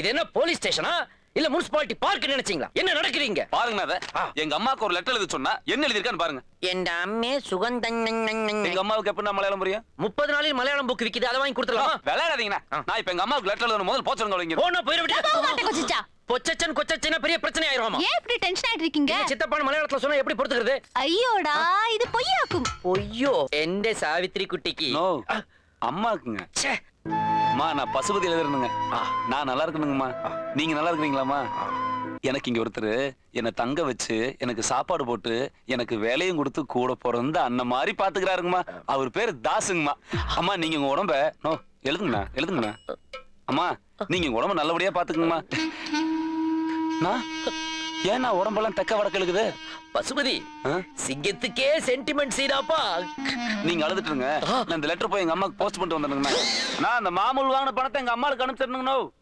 இது என்ன போலீஸ் ஸ்டேஷனா இல்ல முனிசிபாலிட்டி பார்க் நினைச்சீங்களா? என்ன நடக்குறீங்க பாருங்க. எங்க அம்மாக்கு ஒரு லெட்டர் எழுதி சொன்னா என்ன எழுதிருக்கான்னு பாருங்க. என் அம்மே சுகந்தன். எங்க அம்மாவுக்கு எப்படின்னா மலையாளம் புரியும்? 30 நாளில் மலையாளம் புக் விக்குது, அதை வாங்கி கொடுத்துடலாமா? விளையாடாதீங்கண்ணா. நான் இப்ப எங்க அம்மாவுக்கு லெட்டர் எழுதணும், முதல்ல போச்சு வைங்க. போனா போயிட விட்டு பொச்சச்சன் கொச்சச்சனா பெரிய பிரச்சனை ஆயிருமா? ஏன் இப்படி டென்ஷன் ஆயிட்டு இருக்கீங்க? சித்தப்பான மலையாளத்துல சொன்னா எப்படி பொறுத்துக்கிறது? ஐயோடா, இது பொய்யாக்கும். பொய்யோ? எந்த சாவித்ரி குட்டிக்கு நோ, அம்மாக்குங்க. அம்மா நான் பசுபதி எழுதுறேனுங்க. நான் நல்லா இருக்கணுங்கம்மா. நீங்க நல்லா இருக்கிறீங்களாம்மா? எனக்கு இங்க ஒருத்தர் என்னை தங்க வச்சு எனக்கு சாப்பாடு போட்டு எனக்கு வேலையும் கொடுத்து கூட பிறந்த அண்ணன் மாதிரி பாத்துக்கிறாருங்கம்மா. அவர் பேரு தாசுங்கம்மா. அம்மா நீங்க உங்க உடம்ப நோ எழுதுங்கண்ணா, எழுதுங்கண்ணா. அம்மா நீங்க உங்க உடம்ப நல்லபடியா பாத்துக்குங்கம்மா. ஏன்னா உடம்பெல்லாம் தெக்க வடக்கு எழுக்குது. பசுபதி சிங்கத்துக்கே சென்டிமெண்ட் சீடாப்பா. நீங்க அழுதுட்டுருங்க, நான் இந்த லெட்டர் போய் எங்க அம்மாக்கு போஸ்ட் பண்ணிட்டு வந்துருங்கண்ணா. நான் அந்த மாமூல் வாங்கின பணத்தை எங்க அம்மாவுக்கு அனுப்பிச்சிருந்தேங்கண்ணோ.